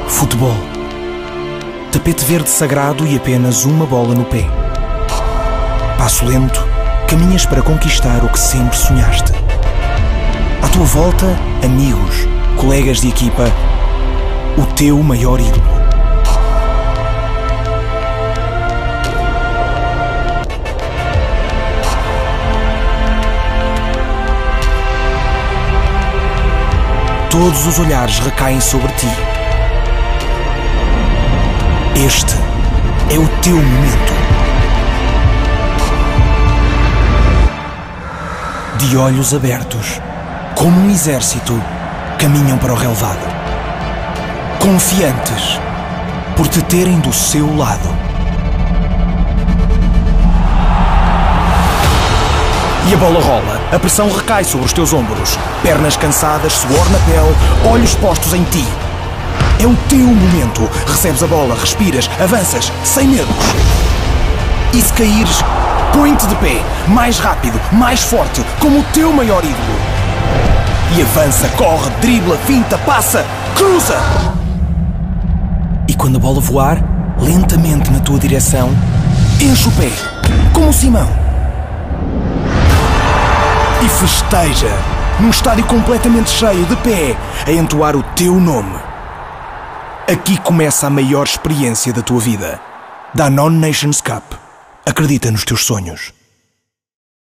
Futebol. Tapete verde sagrado e apenas uma bola no pé. Passo lento, caminhas para conquistar o que sempre sonhaste. À tua volta, amigos, colegas de equipa, o teu maior ídolo. Todos os olhares recaem sobre ti. Este é o teu momento. De olhos abertos, como um exército, caminham para o relvado. Confiantes por te terem do seu lado. E a bola rola, a pressão recai sobre os teus ombros. Pernas cansadas, suor na pele, olhos postos em ti. É o teu momento. Recebes a bola, respiras, avanças, sem medos. E se caíres, põe-te de pé, mais rápido, mais forte, como o teu maior ídolo. E avança, corre, dribla, finta, passa, cruza. E quando a bola voar, lentamente na tua direção, enche o pé, como o Simão. E festeja, num estádio completamente cheio, de pé, a entoar o teu nome. Aqui começa a maior experiência da tua vida. Danone Nations Cup. Acredita nos teus sonhos.